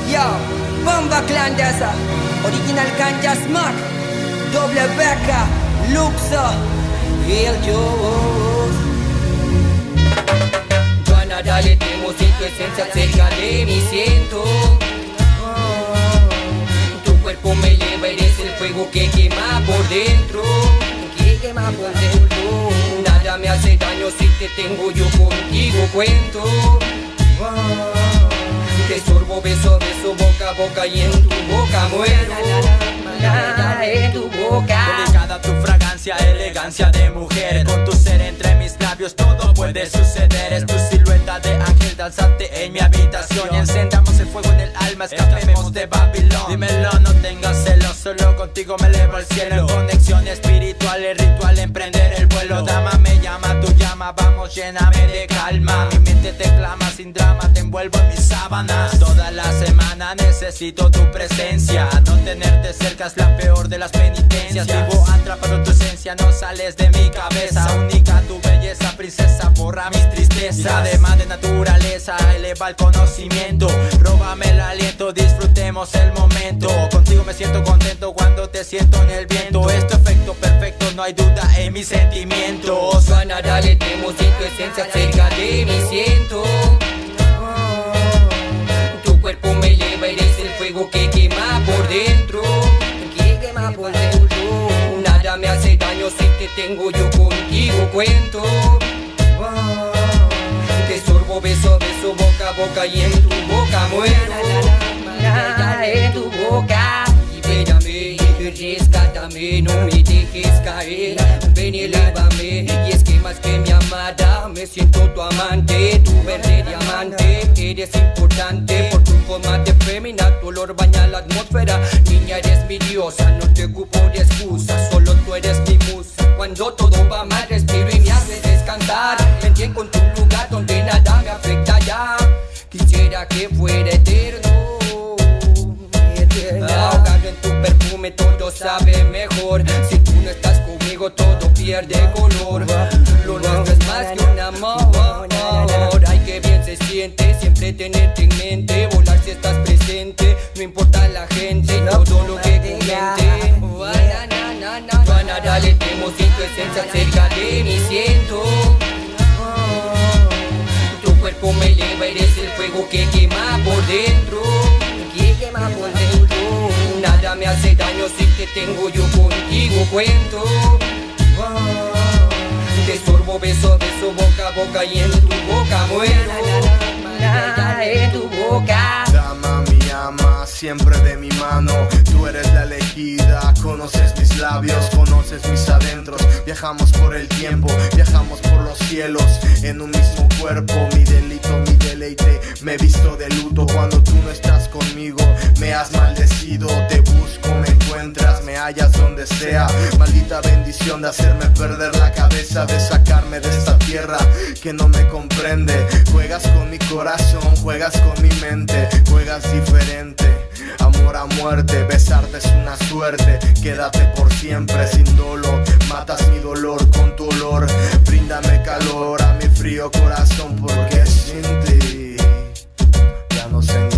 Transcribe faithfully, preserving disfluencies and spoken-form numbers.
Yo, Bomba Clan Deza, Original Ganja Smack, Doble Beca, Luxo y el Juice. Juana, dale tu música, tu esencia cerca de mi siento. Tu cuerpo me lleva, eres el fuego que quema por dentro. Que quema por dentro. Nada me hace daño si te tengo yo contigo, cuento. Te sorbo, beso, beso, boca a boca y en tu boca muero. En tu boca. Delicada tu fragancia, elegancia de mujer. Con tu ser entre mis labios todo puede suceder. Es tu silueta de ángel danzante en mi habitación. Y encendamos el fuego en el alma, escapemos de Babilón. Dímelo, no tengas celos, solo contigo me elevo al cielo. Conexión espiritual, el ritual, emprender el vuelo. Dama me llama, tu llama, vamos, lléname de calma. Mi mente te clama, sin drama, te envuelvo en mis sábanas. Toda la semana necesito tu presencia. No tenerte cerca es la peor de las penitencias. Vivo atrapado en tu esencia, no sales de mi cabeza. Única tu belleza, princesa, borra mis tristezas. Además de naturaleza, eleva el conocimiento. Róbame el aliento, disfrutemos el momento. Contigo me siento contento cuando te siento en el viento. Es tu efecto perfecto, no hay duda en mis sentimientos. Juana, dale tu música, tu esencia cerca de mi siento. Tu cuerpo me lleva, eres el fuego que quema por dentro. Que quema por dentro. Nada me hace daño si te tengo yo contigo, cuento. Te sorbo, beso, beso, boca a boca y en tu boca muero. En tu boca. Libérame, rescátame, no me dejes caer. Ven y elévame, y es que más que mi amada me siento tu amante, tu verde diamante. Eres importante por tu forma de fémina, tu olor baña la atmósfera. Niña, eres mi diosa, no te ocupo de excusas, solo tú eres mi musa. Cuando todo va mal respiro y me haces descansar. Me entiendo con tu lugar donde nada me afecta ya. Quisiera que fuera eterno. Ahogado en tu perfume todo sabe mejor. Si tú no estás conmigo todo pierde color. Lo nuestro es más que un amor. Ay, que bien se siente siempre tenerte en mente. Volar si estás presente, no importa la gente, todo lo que comente. Juana, dale tu emoción, tu esencia cerca de mi siento. Tu cuerpo me lleva, eres el fuego que quema por dentro. Que quema por dentro. Nada me hace daño si te tengo yo contigo, cuento. Te sorbo, beso, beso, boca a boca y en tu boca muero. En tu boca. Dama, mi ama, siempre de mi mano. Tú eres la elegida, conoces mis labios, conoces mis adentros. Viajamos por el tiempo, viajamos por los cielos. En un mismo cuerpo, mi delito, mi deleite. Me he visto de luto cuando tú no estás conmigo. Me has maldecido, te busco, me encuentras, me hallas donde sea. Maldita bendición de hacerme perder la cabeza, de sacarme de esta tierra que no me comprende. Juegas con mi corazón, juegas con mi mente, juegas diferente. Amor a muerte, besarte es una suerte. Quédate por siempre sin dolor. Matas mi dolor con tu olor. Bríndame calor a mi frío corazón, porque sin ti ya no sé.